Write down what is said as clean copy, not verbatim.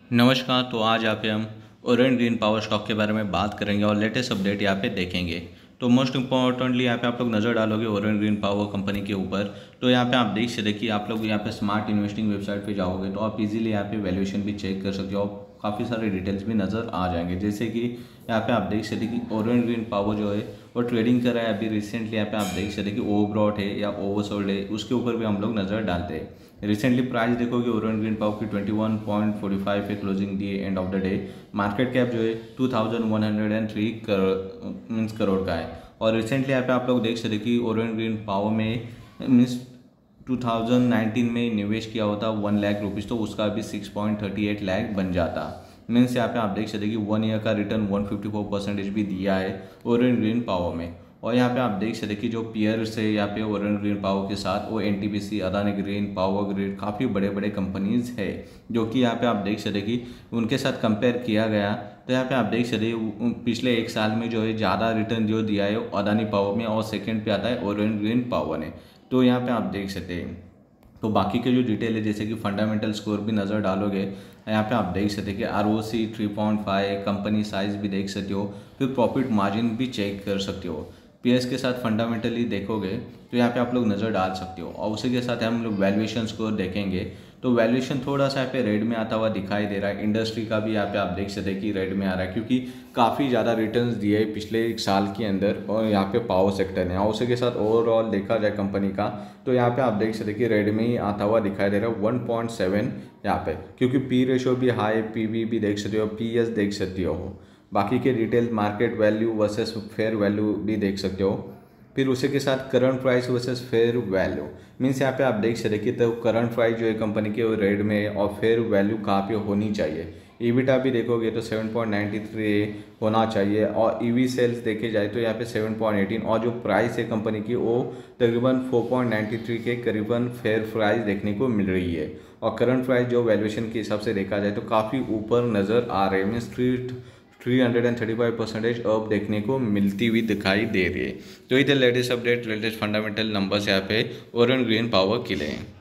नमस्कार। तो आज यहाँ पे हम ओरिएंट ग्रीन पावर स्टॉक के बारे में बात करेंगे और लेटेस्ट अपडेट यहाँ पे देखेंगे। तो मोस्ट इंपॉर्टेंटली यहाँ पे आप लोग नज़र डालोगे ओरिएंट ग्रीन पावर कंपनी के ऊपर, तो यहाँ पे आप देख सकते कि आप लोग यहाँ पे स्मार्ट इन्वेस्टिंग वेबसाइट पे जाओगे तो आप इजीली यहाँ पे वैल्यूएशन भी चेक कर सकते हो। काफ़ी सारे डिटेल्स भी नज़र आ जाएंगे, जैसे कि यहाँ पे आप देख सकते कि ओरिएंट ग्रीन पावर जो है वो ट्रेडिंग कर रहा है अभी रिसेंटली। यहाँ पे आप देख सकते कि ओवरबॉट है या ओवरसोल्ड है, उसके ऊपर भी हम लोग नज़र डालते हैं। रिसेंटली प्राइस देखोगे ओरिएंट ग्रीन पावर की 21.45 पे closing the end of the day. Market cap जो है 2103 करोड़ का है। और रिसेंटली यहाँ पे आप लोग देख सकते कि ओरिएंट ग्रीन पावर में मीन्स 2019 में निवेश किया होता 1 लाख रुपीज़, तो उसका भी 6.38 लाख बन जाता। मीन्स यहाँ पे आप देख सकते कि 1 ईयर का रिटर्न 154% भी दिया है ओरिएंट ग्रीन पावर में। और यहाँ पे आप देख सकते कि जो पीयर्स है यहाँ पे ओरिएंट ग्रीन पावर के साथ वो NTPC, Adani green, power grid, काफ़ी बड़े बड़े कंपनीज है जो कि यहाँ पे आप देख सकते कि उनके साथ कंपेयर किया गया। तो यहाँ पे आप देख सकते पिछले 1 साल में जो है ज़्यादा रिटर्न जो दिया है अदानी पावर में और सेकेंड पे आता है ओरिएंट ग्रीन पावर ने। तो यहाँ पे आप देख सकते हैं। तो बाकी के जो डिटेल है जैसे कि फंडामेंटल स्कोर भी नज़र डालोगे यहाँ पे आप देख सकते कि आरओसी 3.5, कंपनी साइज भी देख सकते हो, फिर प्रॉफिट मार्जिन भी चेक कर सकते हो। पीएस के साथ फंडामेंटली देखोगे तो यहाँ पे आप लोग नज़र डाल सकते हो। और उसी के साथ हम लोग वैल्यूएशन स्कोर देखेंगे तो वैल्यूएशन थोड़ा सा यहाँ पे रेड में आता हुआ दिखाई दे रहा है। इंडस्ट्री का भी यहाँ पे आप देख सकते हैं कि रेड में आ रहा है क्योंकि काफ़ी ज़्यादा रिटर्न्स दिए है पिछले 1 साल के अंदर और यहाँ पे पावर सेक्टर ने। और उसी के साथ ओवरऑल देखा जाए कंपनी का तो यहाँ पे आप देख सकते कि रेड में ही आता हुआ दिखाई दे रहा है 1.7 यहाँ पे, क्योंकि पी रेशो भी हाई, पीवी भी देख सकते हो, पीएस देख सकते हो। बाकी के detail market value versus fair value भी देख सकते हो। फिर उसी के साथ current price versus fair value means यहाँ पे आप देख सकते कि तो करंट प्राइस जो है कंपनी के वो रेड में है और फेयर वैल्यू कहाँ पे होनी चाहिए। ईबिटा भी देखोगे तो 7.93 होना चाहिए और ईवी सेल्स देखे जाए तो यहाँ पे 7.18 और जो प्राइस है कंपनी की वो तकरीबन 4.93 के करीबन फेयर प्राइस देखने को मिल रही है। और करंट प्राइस जो वैल्यूएशन के हिसाब से देखा जाए तो काफ़ी ऊपर नज़र आ रहे हैं, मीन्स 335% अप देखने को मिलती हुई दिखाई दे रही है। तो इधर latest update, latest fundamental numbers यहाँ पे ओरिएंट ग्रीन पावर के लिए।